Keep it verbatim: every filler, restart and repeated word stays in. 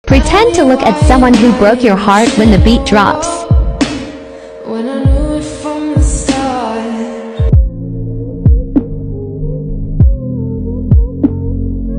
Pretend to look at someone who broke your heart when the beat drops.